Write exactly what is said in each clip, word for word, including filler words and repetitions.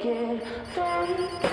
make it fun.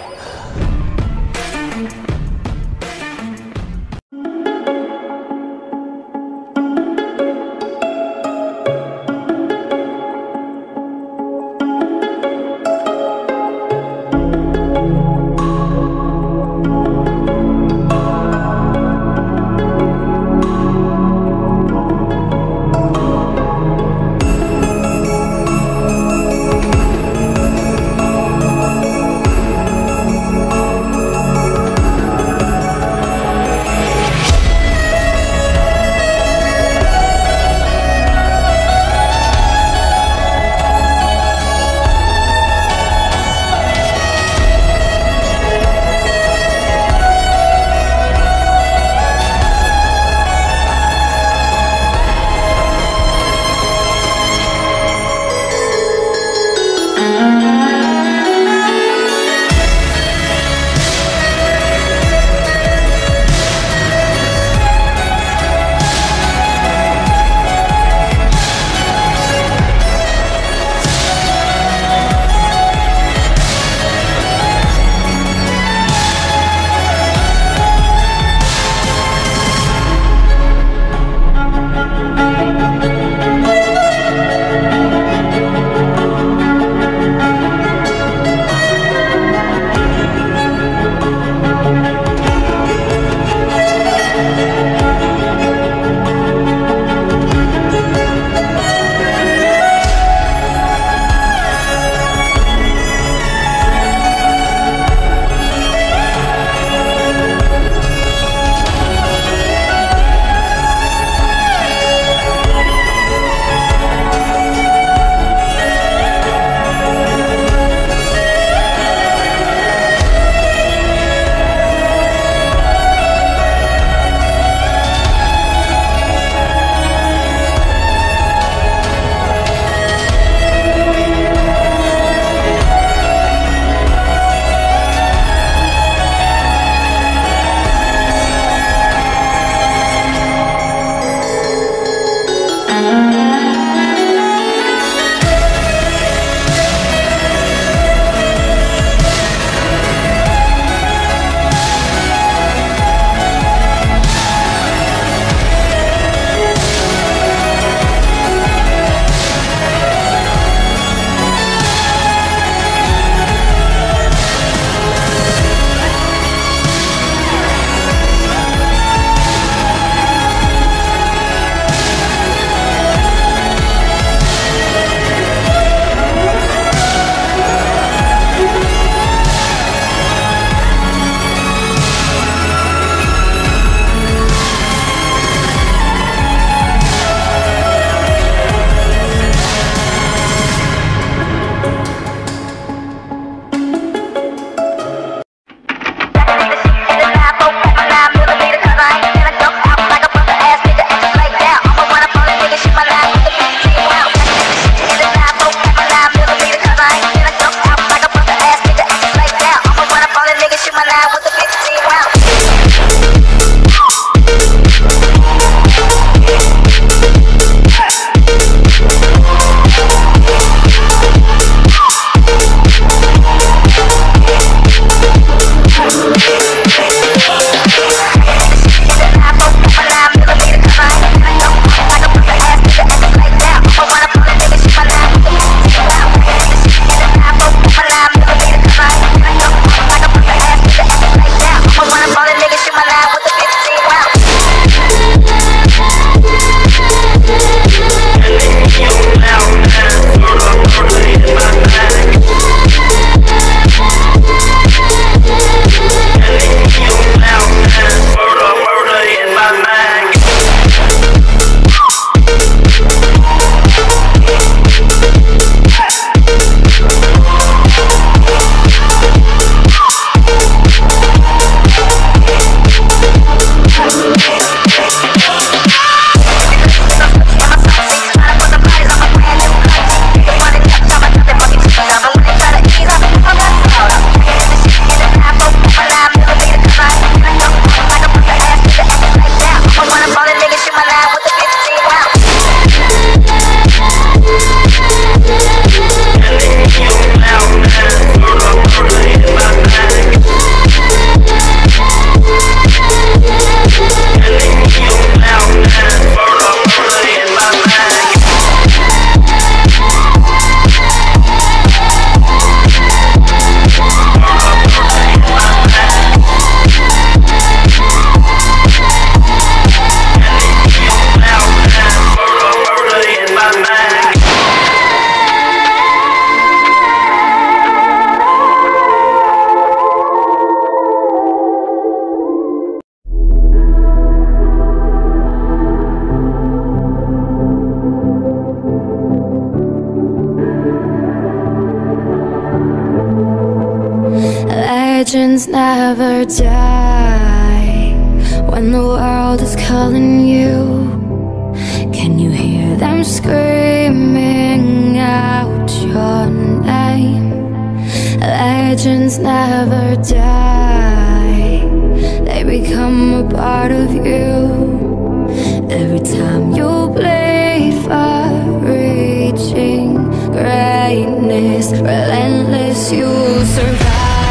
Legends never die. When the world is calling you, can you hear them screaming out your name? Legends never die. They become a part of you. Every time you bleed for reaching greatness, relentless, you survive.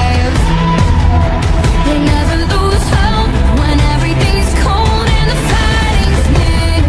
They never lose hope when everything's cold and the fighting's near.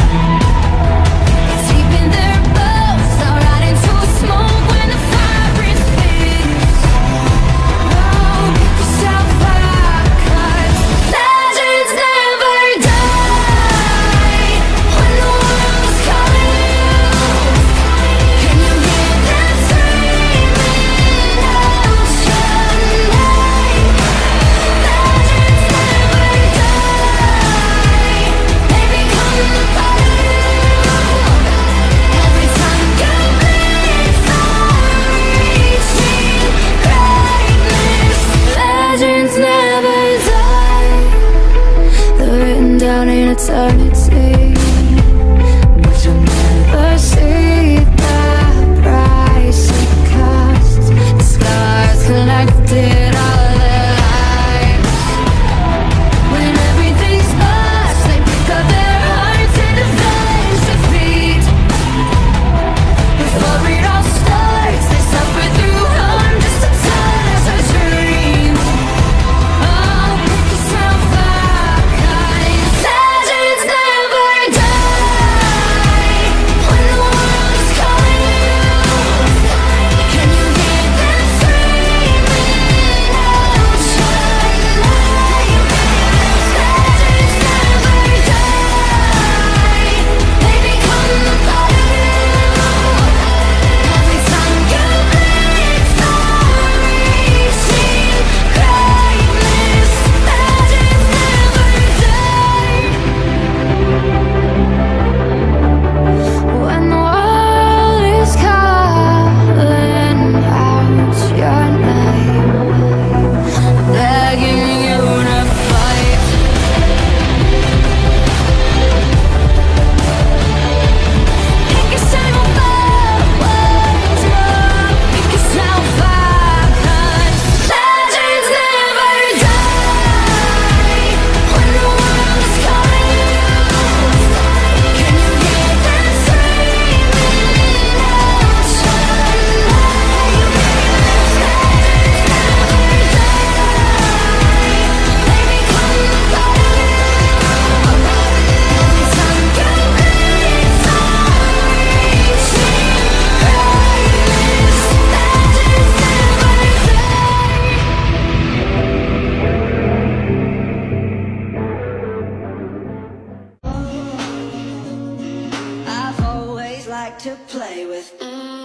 It's deep in their bones, they'll ride into smoke when the fire is fierce. Oh, pick yourself up, 'cause legends never die. When the world's calling you, can you hear them screaming out your name? Legends never die. They become a part of you. Every time you bleed for reaching greatness, legends never die. They're written down in eternity, but you'll never see the price it costs. The scars collected all their lives. When everything's lost, they pick up their hearts and avenge defeat. Before it all starts, they suffer through harm just to touch a dream. Oh, pick yourself up, 'cause legends never die. When the world's calling you, can you hear them screaming out your name? Legends never die. They become a part of you. Every time you bleed for reaching greatness, legends never die. When the world is calling out your name, begging you to fight. Pick yourself up once more. Pick yourself up, 'cause legends never die. When the world's calling you, can you hear them screaming out your name? Legends never die. They become a part of you. Every time you bleed for reaching greatness, legends never die. I've always liked to play with